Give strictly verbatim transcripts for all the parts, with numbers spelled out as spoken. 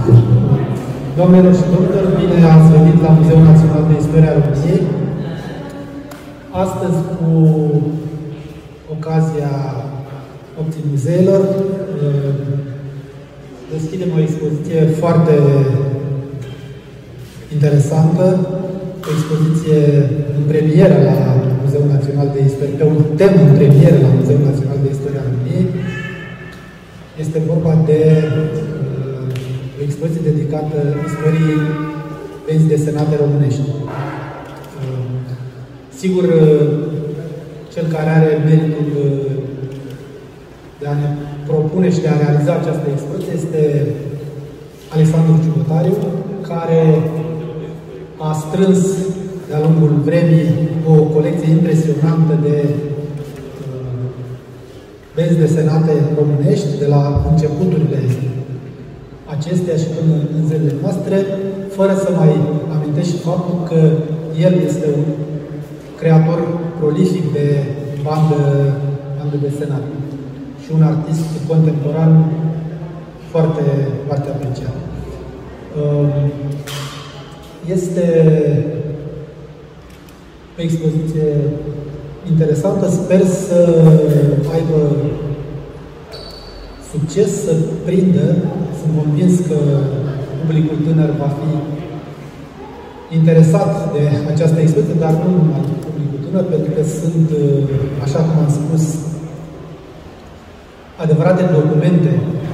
Doamnelor și domnilor, bine ați venit la Muzeul Național de Istoria României. Astăzi, cu ocazia Nopții Muzeilor, deschidem o expoziție foarte interesantă, o expoziție în premieră la Muzeul Național de Istorie, pe un temă în premieră la Muzeul Național de Istoria României. Este vorba de o expoziție dedicată istoriei benzi desenate românești. Sigur, cel care are meritul de a ne propune și de a realiza această expoziție este Alexandru Ciubotariu, care a strâns de-a lungul vremii o colecție impresionantă de benzi desenate românești, de la începuturile acestea și până în zilele noastre, fără să mai amintesc și faptul că el este un creator prolific de bandă, bandă desenată și un artist contemporan foarte, foarte apreciat. Este o expoziție interesantă, sper să aibă succes, să prindă. Sunt convins că publicul tânăr va fi interesat de această expoziție, dar nu numai publicul tânăr, pentru că sunt, așa cum am spus, adevărate documente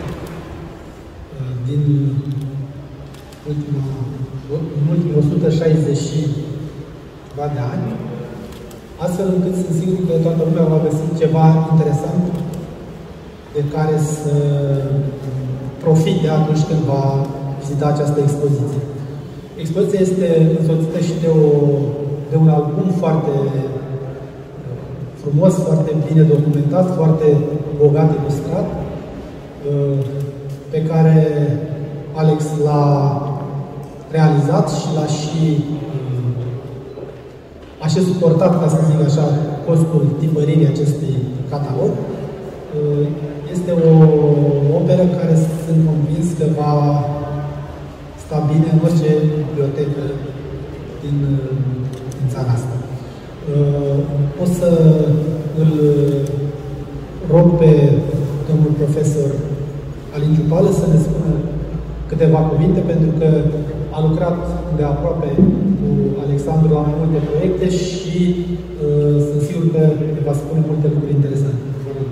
din ultima, în ultimii o sută șaizeci și de ani, astfel încât sunt sigur că toată lumea va găsi ceva interesant de care să profite atunci când va vizita această expoziție. Expoziția este însoțită și de, o, de un album foarte frumos, foarte bine documentat, foarte bogat ilustrat, pe care Alex l-a realizat și l-a și a și suportat, ca să zic așa, costul tipăririi acestui catalog. Este o operă care sunt convins că va sta bine în orice bibliotecă din, din țara asta. O să îl rog pe domnul profesor Alin Ciupală să ne spună câteva cuvinte, pentru că a lucrat de aproape cu Alexandru la mai multe proiecte și uh, sunt sigur că ne va spune multe lucruri interesante.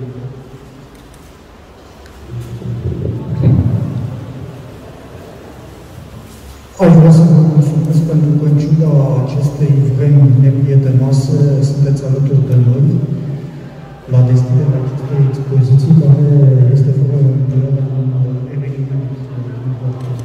Aș vrea să vă mulțumesc pentru că, în ciuda acestei vremi neprietenoase, sunteți alături de noi la deschiderea acestei expoziții, care este fără îndoială un eveniment important.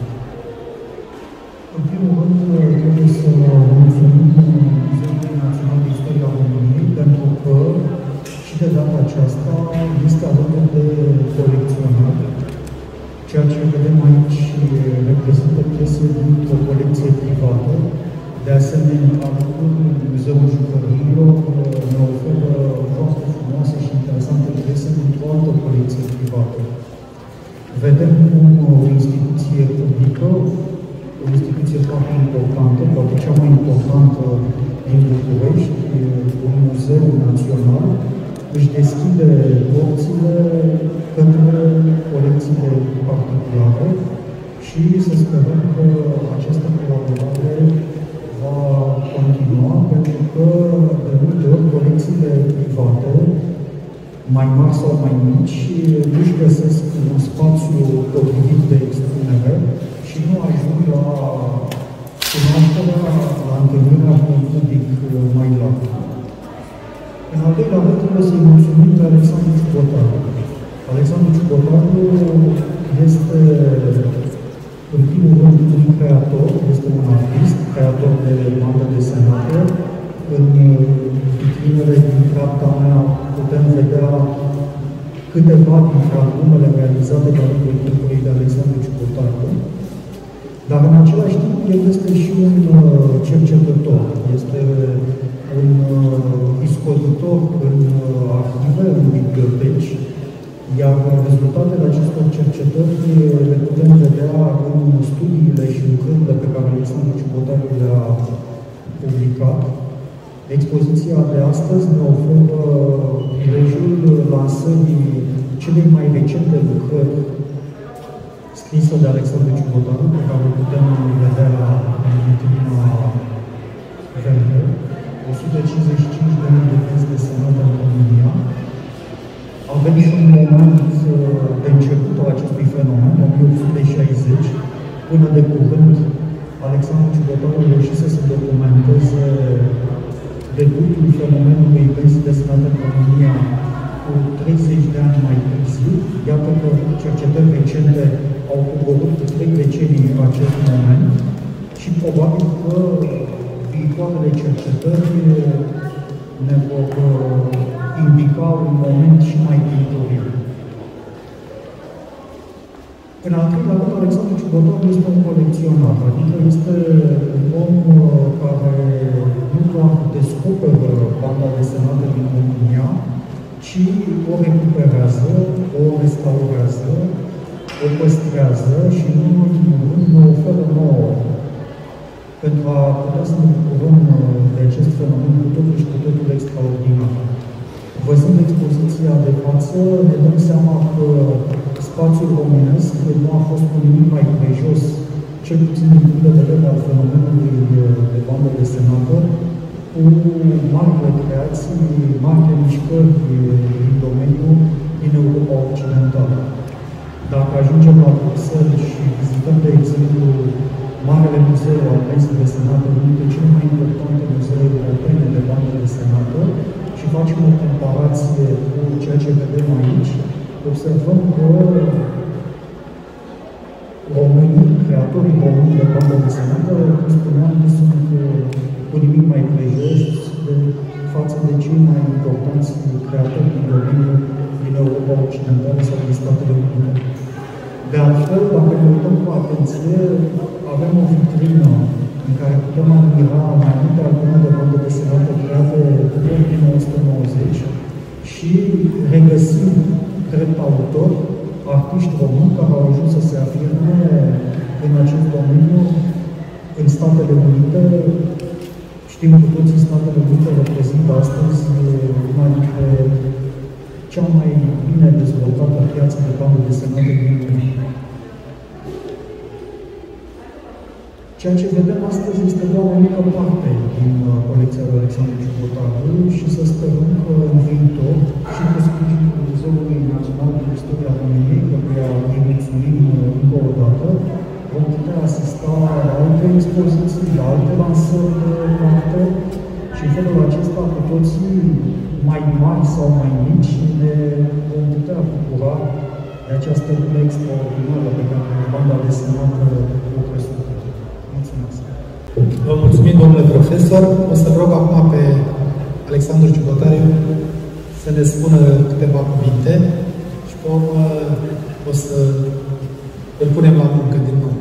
În primul rând, trebuie să mulțumim Muzeului Național de Istoria României, pentru că și de data aceasta este alături de colecționari. Ceea ce vedem aici reprezintă piese dintr-o colecție privată. De asemenea, alături Muzeul Jucăriilor ne oferă foarte frumoase și interesante piese dintr-o altă colecție privată. Vedem cum o instituție publică, o instituție foarte importantă, poate cea mai importantă din București, un muzeu național, își deschide porțile către colecțiile particulare și să sperăm că această colaborare va continua, pentru că de multe ori colecțiile private, mai mari sau mai mici, nu-și găsesc un spațiu potrivit de expunere și nu ajung la cunoașterea, la întâlnirea cu un public mai larg. În al doilea rând, trebuie să-i mulțumim pe Alexandru Ciubotariu. Alexandru Ciubotariu este, în primul rând, un creator, este un artist, creator de bandă desenată. În vitrinele din dreapta mea putem vedea câteva dintre albumele realizate de-a lungul timpului de Alexandru Ciubotariu. Dar, în același timp, el este și un cercetător. Este un iscoditor în arhive, în biblioteci, iar rezultatele acestor cercetări le putem vedea în lucrările pe care Alexandru Ciubotariu le-a publicat. Expoziția de astăzi ne oferă prilejul lansării celei mai recente lucrări scrisă de Alexandru Ciubotariu, pe care o putem vedea în vitrina verde, o sută cincizeci și cinci de mii de benzi desenate în România. Avem și un moment de început al acestui fenomen, o mie opt sute șaizeci, până de curând, Alexandru Ciubotariu a reușit să se documenteze debutul fenomenului benzi desenate în România cu treizeci de ani mai târziu. Iată că cercetări recente au coborât trei decenii în acest moment și probabil că viitoarele cercetări ne vor indica un moment și mai viitoriu. În al treilea rând, Alexandru Ciubotariu este un colecționar, adică este un om care nu doar descoperă banda desenată din România, ci o recuperează, o restaurează, o păstrează și, în ultimul rând, ne oferă nouă. Pentru a putea să ne bucurăm de acest fenomen cu totul și cu totul extraordinar. Văzând expoziția de față, ne dăm seama că spațiul românesc nu a fost cu nimic mai prejos, cel puțin din punct de vedere al fenomenului de bandă desenată, cu marile creații, marile mișcări din domeniu din Europa Occidentală. Dacă ajungem la Bruxelles și vizităm, de exemplu, Marele Muzeu al Benzii Desenate, unul dintre cele mai importante muzee europene de bandă desenată, și facem o comparație cu ceea ce vedem aici, observăm că românii, creatorii români de bandă desenată, cum spuneam, nu sunt cu nimic mai prejoși de față de cei mai importanți creatori din domeniul din Europa Occidentală sau din Statele Unite. De altfel, dacă ne uităm cu atenție, avem o vitrină în care putem admira mai multe albume de bandă desenată create după o mie nouă sute nouăzeci și regăsim drept autor artiști români care au ajuns să se afirme în acest domeniu în Statele Unite. Știm cu toții, Statele Unite reprezintă astăzi una dintre cea mai bine dezvoltată piață de bandă desenată din lume. Ceea ce vedem astăzi este doar o mică parte din colecția lui Alexandru Ciubotariu și să sperăm că în viitor și cu sprijinul Muzeului Național de Istoria României, căruia îi mulțumim încă o dată, vom putea asista la alte expoziții, la alte lansări de carte și în felul acesta cu toții, mai mari sau mai mici, ne vom putea bucura de această lume extraordinară pe care banda desenată o presupune. Mulțumesc! Vă mulțumim, domnule profesor. O să rog acum pe Alexandru Ciubotariu să ne spună câteva cuvinte și pe urmă o să îl punem la muncă din nou.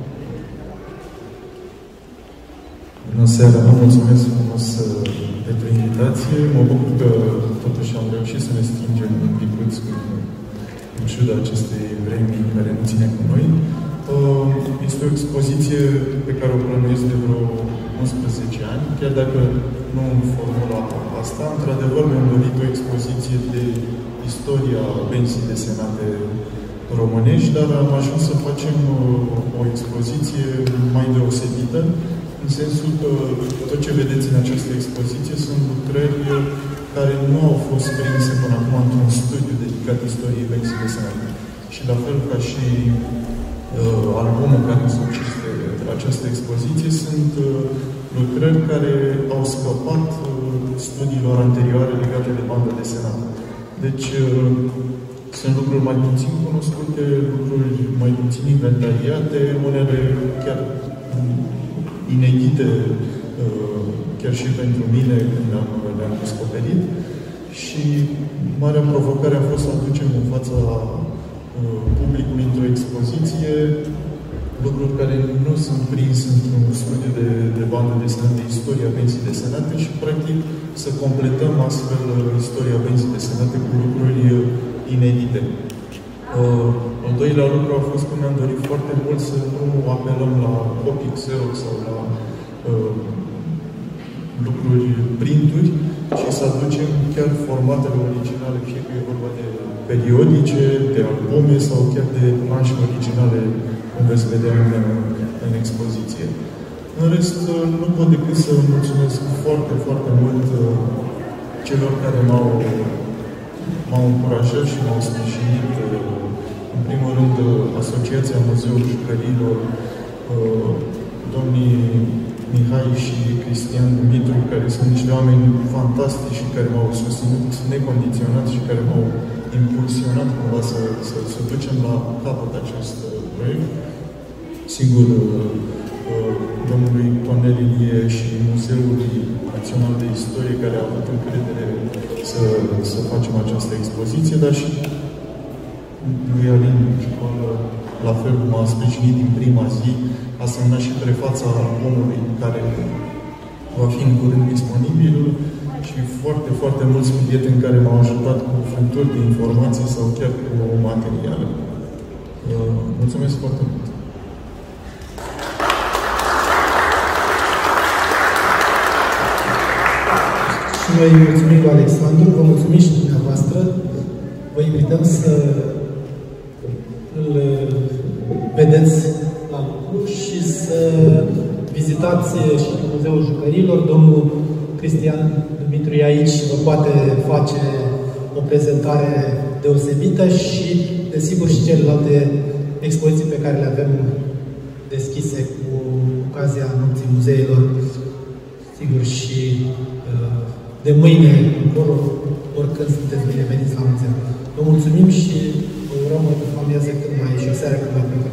Bună seara, vă mulțumesc frumos pentru invitație. Mă bucur că totuși am reușit să ne stingem un picuț în ciuda acestei vremi care nu ține cu noi. Este o expoziție pe care o plănuiesc de vreo unsprezece ani, chiar dacă nu în formula asta. Într-adevăr, mi-am dorit o expoziție de istoria benzii desenate românești, dar am ajuns să facem o expoziție mai deosebită, în sensul că tot ce vedeți în această expoziție sunt lucrări care nu au fost prinse până acum într-un studiu dedicat istoriei benzii desenate. Și la fel ca și uh, albumul care însuccește această expoziție, sunt uh, lucrări care au scăpat uh, studiilor anterioare legate de bandă desenată. Deci, uh, sunt lucruri mai puțin cunoscute, lucruri mai puțin inventariate, unele chiar inedite, chiar și pentru mine, când le-am descoperit. Și marea provocare a fost să aducem în fața publicului într-o expoziție lucruri care nu sunt prinse într-un studiu de, de bandă desenată, de istoria benzii desenate și, practic, să completăm astfel istoria benzii desenate cu lucruri inedite. Al doilea lucru a fost că mi-am dorit foarte mult să nu apelăm la copii Xerox sau la uh, lucruri, printuri, ci să aducem chiar formatele originale, fie că e vorba de periodice, de albume sau chiar de planșe originale, cum veți vedea în, în expoziție. În rest, nu pot decât să mulțumesc foarte, foarte mult celor care m-au m-au încurajat și m-au sprijinit. În primul rând, Asociația Muzeului Jucăriilor, domnii Mihai și Cristian Dumitru, care sunt niște oameni fantastici și care m-au susținut necondiționat și care m-au impulsionat cumva să, să, să ducem la capăt acest proiect. Sigur, domnului Tonel Ilie și Muzeului Național de Istorie, care a avut încredere să, să facem această expoziție, dar și lui Alin Școală, la fel cum a sprijinit din prima zi, a semnat și prefața albumului care va fi în curând disponibil și foarte, foarte mulți prieteni care m-au ajutat cu frânturi de informații sau chiar cu materiale. Mulțumesc foarte mult! Și noi mulțumim lui Alexandru, vă mulțumim și dumneavoastră. Vă invităm să îl vedeți la lucru și să vizitați și Muzeul Jucăriilor. Domnul Cristian Dumitru e aici și vă poate face o prezentare deosebită și, desigur, și celelalte expoziții pe care le avem deschise cu ocazia Nopții Muzeilor. Sigur, și de mâine încolo, oricând sunteți bineveniți la muzeu. Vă mulțumim și vă urăm o după amiază cât mai și o seară cât mai plăcută.